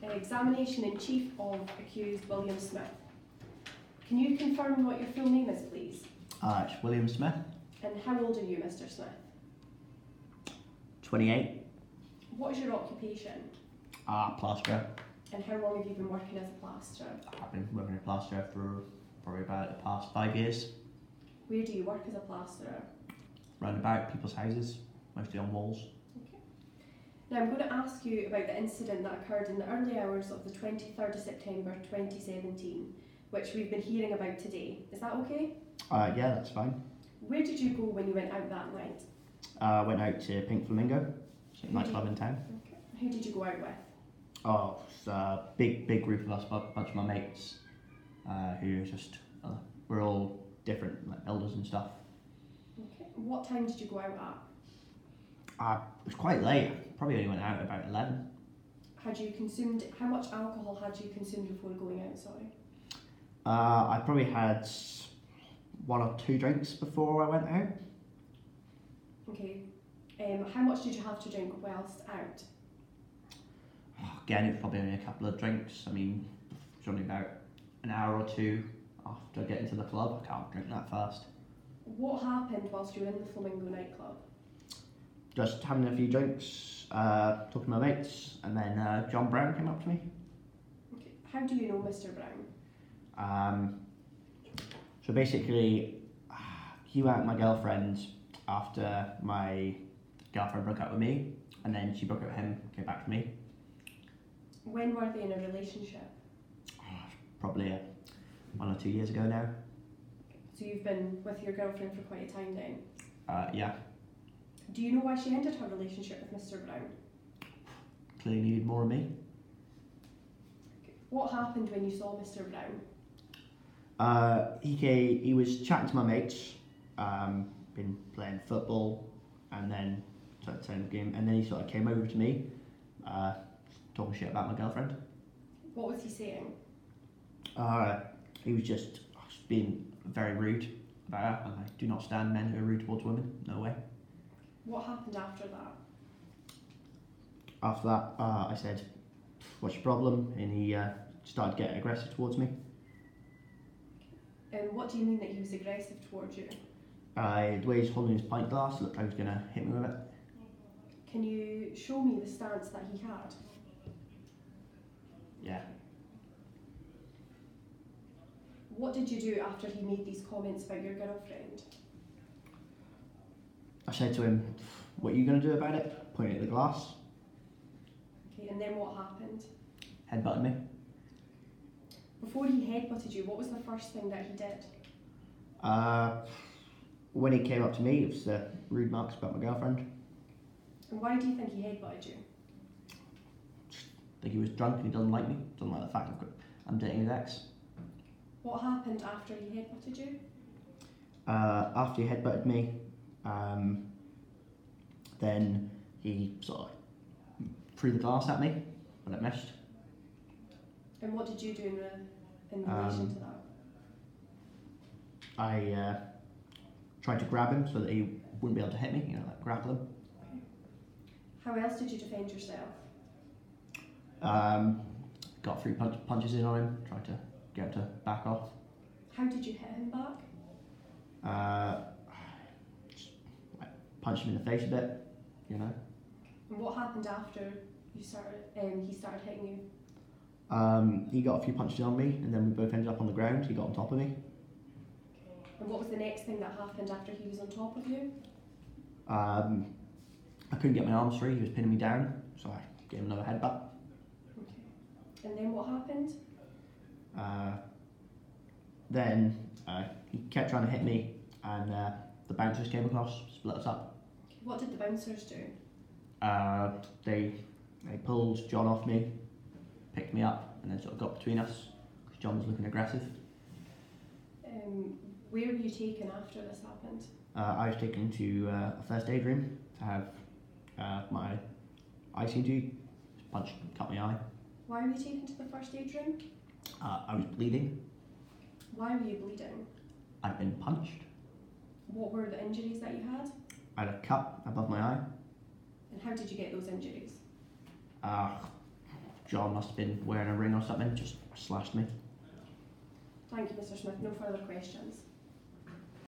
Examination in Chief of accused William Smith. Can you confirm what your full name is, please? It's William Smith. And how old are you, Mr. Smith? 28. What is your occupation? Plasterer. And how long have you been working as a plasterer? I've been working as a plasterer for probably about the past 5 years. Where do you work as a plasterer? Round about people's houses, mostly on walls. Okay. Now I'm going to ask you about the incident that occurred in the early hours of the 23rd of September 2017, which we've been hearing about today. Is that okay? Yeah, that's fine. Where did you go when you went out that night? I went out to Pink Flamingo, it's a nightclub in town. Okay. Who did you go out with? Oh, it's a big group of us, a bunch of my mates, who just, we're all different, like elders and stuff. Okay. What time did you go out at? It was quite late, probably only went out about 11. How much alcohol had you consumed before going out, sorry? I probably had 1 or 2 drinks before I went out. Okay. How much did you have to drink whilst out? Again, it was probably only a couple of drinks. I mean, it's only about an hour or 2 after getting to the club. I can't drink that fast. What happened whilst you were in the Flamingo nightclub? Just having a few drinks, talking to my mates, and then John Brown came up to me. Okay. How do you know Mr. Brown? So basically, he went out with my girlfriend after my girlfriend broke up with me, and then she broke up with him, came back to me. When were they in a relationship? Probably 1 or 2 years ago now. So you've been with your girlfriend for quite a time then? Yeah. Do you know why she ended her relationship with Mr. Brown? Clearly needed more of me. What happened when you saw Mr. Brown? He was chatting to my mates, been playing football, and then started playing the game, and then he sort of came over to me, talking shit about my girlfriend. What was he saying? He was just being very rude about her, and I do not stand men who are rude towards women, no way. What happened after that? After that, I said, "What's your problem?" And he started getting aggressive towards me. And what do you mean that he was aggressive towards you? The way he's holding his pint glass, it looked like he was going to hit me with it. Can you show me the stance that he had? Yeah. What did you do after he made these comments about your girlfriend? I said to him, "What are you going to do about it?" Pointing at the glass. Okay, and then what happened? Headbutted me. Before he headbutted you, what was the first thing that he did? When he came up to me, it was rude marks about my girlfriend. And why do you think he headbutted you? I think he was drunk and he doesn't like me. Doesn't like the fact I'm dating his ex. What happened after he headbutted you? After he headbutted me, then he sort of threw the glass at me, but it missed. And what did you do in relation to that? I tried to grab him so that he wouldn't be able to hit me, like grapple him. Okay. How else did you defend yourself? Got 3 punches in on him, tried to get him to back off. How did you hit him back? Just, punched him in the face a bit, And what happened after he started hitting you? He got a few punches on me, and then we both ended up on the ground. He got on top of me. And what was the next thing that happened after he was on top of you? I couldn't get my arms free. He was pinning me down, so I gave him another headbutt. Okay. And then what happened? Then he kept trying to hit me, and the bouncers came across, split us up. What did the bouncers do? They pulled John off me, picked me up, and then sort of got between us because John was looking aggressive. Where were you taken after this happened? I was taken to a first aid room to have my eye CG punched, cut my eye. Why were you taken to the first aid room? I was bleeding. Why were you bleeding? I'd been punched. What were the injuries that you had? I had a cut above my eye. And how did you get those injuries? John must have been wearing a ring or something, just slashed me. Thank you, Mr. Smith. No further questions.